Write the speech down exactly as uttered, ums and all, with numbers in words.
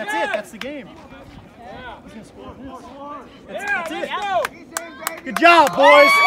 That's it. That's the game. He's gonna score this. That's, that's it. Good job, boys.